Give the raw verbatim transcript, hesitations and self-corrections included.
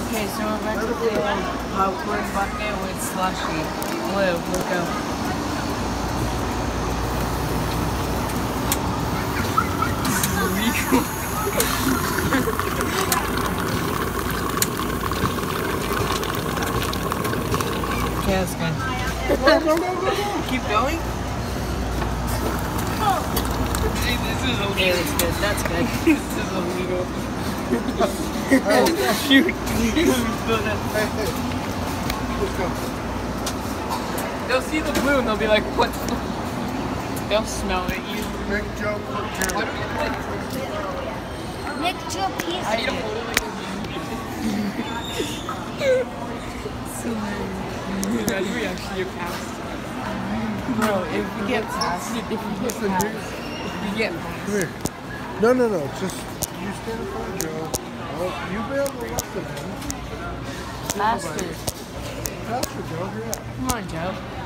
Okay, so we're about to fill popcorn bucket with slushy. Blue, we'll go. Okay, that's good. Go, go, go, go, go. Keep going? Hey, this is illegal. Okay, that's good. That's good. This is illegal. Oh, shoot. hey, hey. Let's go. They'll see the blue and they'll be like, what the fuck? They'll smell it. You. Big joke for Why Karen. don't you like Nick, Joe, please. I need to hold it like a Imagine we actually get past. Bro, if we get past it, if we get Listen, past dude. We get Come here. No, no, no. Just you stand in front of Joe. Oh, you be on the left of him. faster. Faster, Joe. Hurry up. Come on, Joe.